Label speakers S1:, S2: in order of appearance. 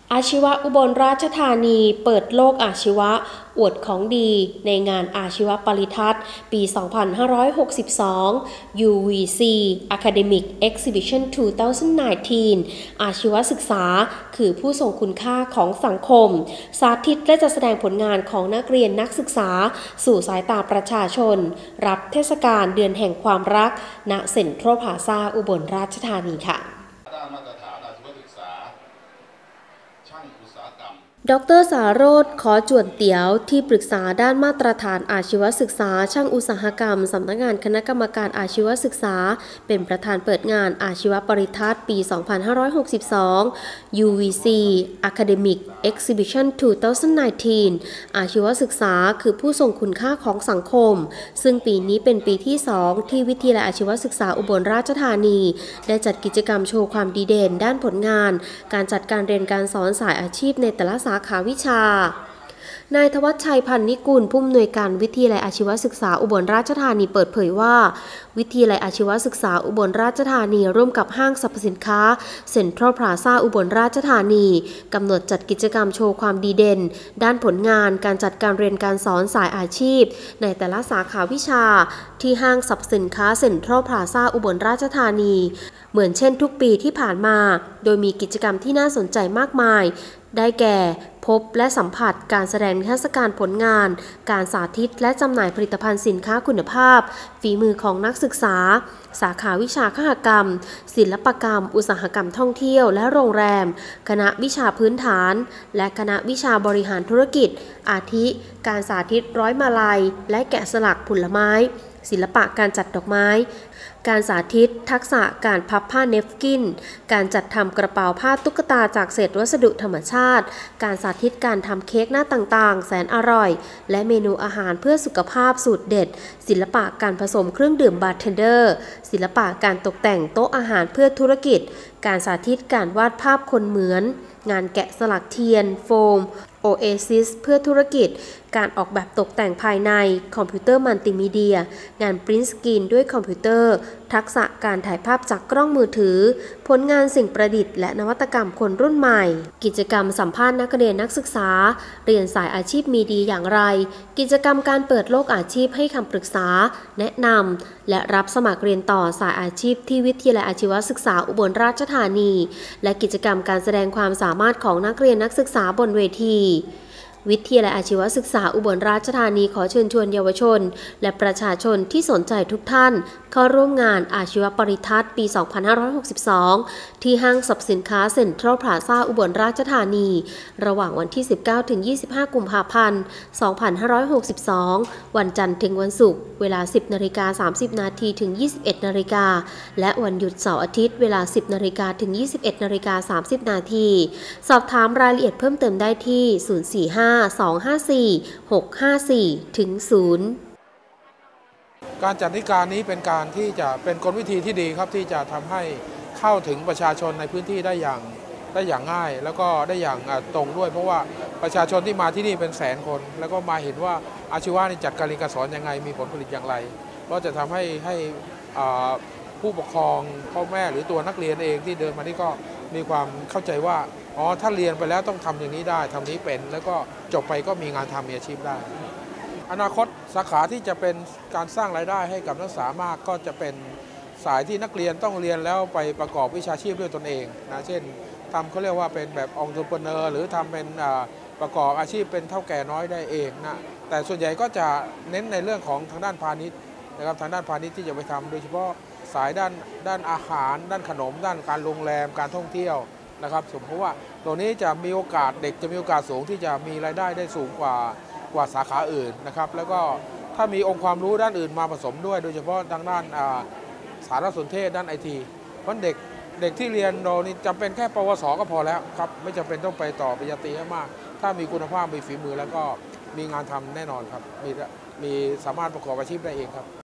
S1: อาชีวะอุบลราชธานีเปิดโลกอาชีวะอวดของดีในงานอาชีวปริทัศน์ปี 2562 UVC Academic Exhibition 2019 อาชีวศึกษาคือผู้ทรงคุณค่าของสังคมสาธิตและจัดแสดงผลงานของนักเรียนนักศึกษาสู่สายตาประชาชนรับเทศกาลเดือนแห่งความรักณเซ็นทรัลพลาซ่าอุบลราชธานีค่ะดร.สาโรจน์ ขอจวนเตี๋ยวที่ปรึกษาด้านมาตรฐานอาชีวศึกษาช่างอุตสาหกรรมสำนักงานคณะกรรมการอาชีวศึกษาเป็นประธานเปิดงานอาชีวปริทัศน์ปี 2562 UVC Academic Exhibition 2019 อาชีวศึกษาคือผู้ทรงคุณค่าของสังคมซึ่งปีนี้เป็นปีที่ 2 ที่วิทยาลัยอาชีวศึกษาอุบลราชธานีได้จัดกิจกรรมโชว์ความดีเด่นด้านผลงานการจัดการเรียนการสอนสายอาชีพในแต่ละสาขาวิชานายธวัชชัย พันนิกุลผู้อำนวยการวิทยาลัยอาชีวศึกษาอุบลราชธานีเปิดเผยว่าวิทยาลัยอาชีวศึกษาอุบลราชธานีร่วมกับห้างสรรพสินค้าเซ็นทรัลพลาซ่าอุบลราชธานีกำหนดจัดกิจกรรมโชว์ความดีเด่นด้านผลงานการจัดการเรียนการสอนสายอาชีพในแต่ละสาขาวิชาที่ห้างสรรพสินค้าเซ็นทรัลพลาซ่าอุบลราชธานีเหมือนเช่นทุกปีที่ผ่านมาโดยมีกิจกรรมที่น่าสนใจมากมายได้แก่พบและสัมผัสการแสดงนิทรรศการผลงานการสาธิตและจำหน่ายผลิตภัณฑ์สินค้าคุณภาพฝีมือของนักศึกษาสาขาวิชาคหกรรมศิลปกรรมอุตสาหกรรมท่องเที่ยวและโรงแรมคณะวิชาพื้นฐานและคณะวิชาบริหารธุรกิจอาทิการสาธิตร้อยมาลัยและแกะสลักผลไม้ศิลปะการจัดดอกไม้การสาธิตทักษะการพับผ้าเนฟกินการจัดทำกระเป๋าผ้าตุ๊กตาจากเศษวัสดุธรรมชาติการสาธิตการทำเค้กหน้าต่างๆแสนอร่อยและเมนูอาหารเพื่อสุขภาพสูตรเด็ดศิลปะการผสมเครื่องดื่มบาร์เทนเดอร์ศิลปะการตกแต่งโต๊ะอาหารเพื่อธุรกิจการสาธิตการวาดภาพคนเหมือนงานแกะสลักเทียนโฟมโอเอซิสเพื่อธุรกิจการออกแบบตกแต่งภายในคอมพิวเตอร์มัลติมีเดียงานปริ้นท์สกรีนด้วยคอมพิวเตอร์ทักษะการถ่ายภาพจากกล้องมือถือผลงานสิ่งประดิษฐ์และนวัตกรรมคนรุ่นใหม่กิจกรรมสัมภาษณ์นักเรียนนักศึกษาเรียนสายอาชีพมีดีอย่างไรกิจกรรมการเปิดโลกอาชีพให้คำปรึกษาแนะนำและรับสมัครเรียนต่อสายอาชีพที่วิทยาลัยอาชีวศึกษาอุบลราชธานีและกิจกรรมการแสดงความสามารถของนักเรียนนักศึกษาบนเวทีวิทยาลัยอาชีวศึกษาอุบลราชธานีขอเชิญชวนเยาวชนและประชาชนที่สนใจทุกท่านเข้าร่วมงานอาชีวปริทัศน์ปี 2562 ที่ห้างสรรพสินค้าเซ็นทรัลพลาซ่าอุบลราชธานีระหว่างวันที่ 19-25 กุมภาพันธ์ 2562 วันจันทร์ถึงวันศุกร์เวลา 10:30 น.ถึง 21:00 น.และวันหยุดเสาร์อาทิตย์เวลา 10:00 น.ถึง 21:30 น.สอบถามรายละเอียดเพิ่มเติมได้ที่ 045-254-654-0
S2: การจัดนิทรรศการนี้เป็นการที่จะเป็นกลวิธีที่ดีครับที่จะทำให้เข้าถึงประชาชนในพื้นที่ได้อย่างง่ายแล้วก็ได้อย่างตรงด้วยเพราะว่าประชาชนที่มาที่นี่เป็นแสนคนแล้วก็มาเห็นว่าอาชีวะนี่จัดการเรียนการสอนยังไงมีผลผลิตอย่างไรก็จะทำให้ผู้ปกครองพ่อแม่หรือตัวนักเรียนเองที่เดินมานี่ก็มีความเข้าใจว่าอ๋อถ้าเรียนไปแล้วต้องทำอย่างนี้ได้ทำนี้เป็นแล้วก็จบไปก็มีงานทำมีอาชีพได้อนาคตสาขาที่จะเป็นการสร้างรายได้ให้กับนักศึกษามากก็จะเป็นสายที่นักเรียนต้องเรียนแล้วไปประกอบวิชาชีพด้วยตนเองนะเช่นทำเขาเรียกว่าเป็นแบบองค์ประกอบหรือทำเป็นประกอบอาชีพเป็นเท่าแก่น้อยได้เองนะแต่ส่วนใหญ่ก็จะเน้นในเรื่องของทางด้านพาณิชย์นะครับทางด้านพาณิชย์ที่จะไปทำโดยเฉพาะสายด้านอาหารด้านขนมด้านการโรงแรมการท่องเที่ยวนะครับเพราะว่าตัวนี้จะมีโอกาสเด็กจะมีโอกาสสูงที่จะมีรายได้ได้สูงกว่าสาขาอื่นนะครับแล้วก็ถ้ามีองค์ความรู้ด้านอื่นมาผสมด้วยโดยเฉพาะทางด้านสารสนเทศด้านไอทีเพราะเด็กที่เรียนเรานี่จำเป็นแค่ปวสก็พอแล้วครับไม่จำเป็นต้องไปต่อปริญญาตรีให้มากถ้ามีคุณภาพมีฝีมือแล้วก็มีงานทำแน่นอนครับมีสามารถประกอบอาชีพได้เองครับ